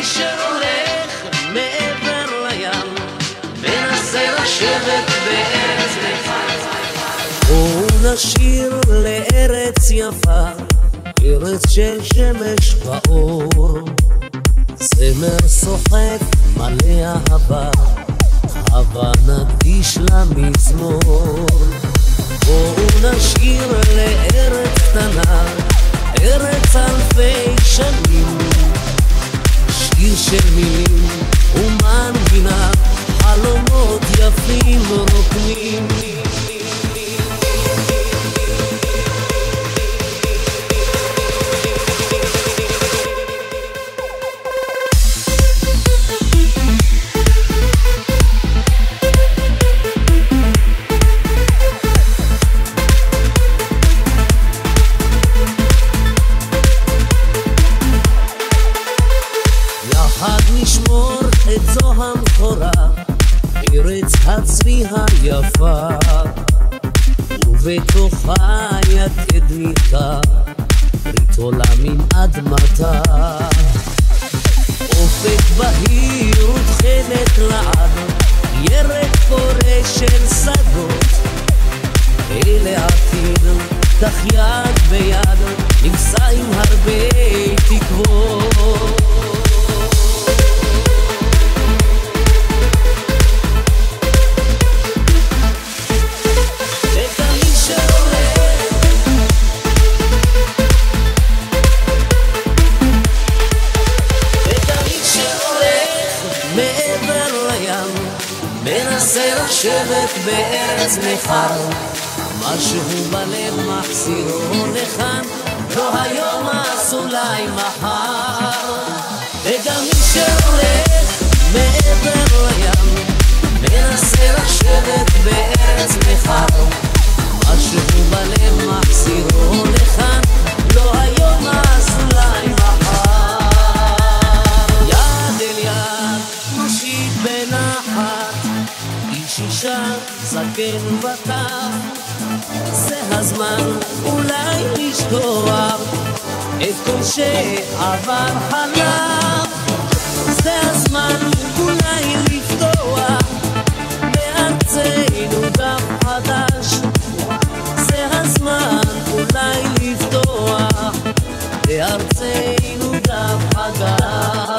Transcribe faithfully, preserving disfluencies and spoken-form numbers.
שהולך מעבר לים מנסה לשבת בארץ נכר. בואו נשיר לארץ יפה, ארץ של שמש ואור, זמר סוחף מלא אהבה, הבה נקדיש למזמור. בואו נשיר לארץ קטנה, ארץ אלפי שנים, שיר של מילים ומנגינה, חלומות יפים רוקמים. נשמור את זו המחורה, ארץ הצבי היפה, ובתוכה יתד ניכר, ברית עולמים אדמתה. אופק בהיר ותכלת לעד, ירק פורה של שדות, אלה עתיד, כך יד ביד, נמצא עם הרבה תקוות. מנסה לשבת בארץ נכר, משהו בלב מחזירו לכאן, לא היום אז אולי מחר. וגם מי שהולך מעבר לים מנסה לשבת בארץ נכר, משהו בלב מחזירו לכאן, לא היום אז אולי מחר. יד אל יד נושיט בנחת, איש אישה זקן וטף, זה הזמן אולי לשכוח את כל שעבר חלף. זה הזמן אולי לפתוח בארצנו דף חדש, זה הזמן אולי לפתוח בארצנו דף חדש.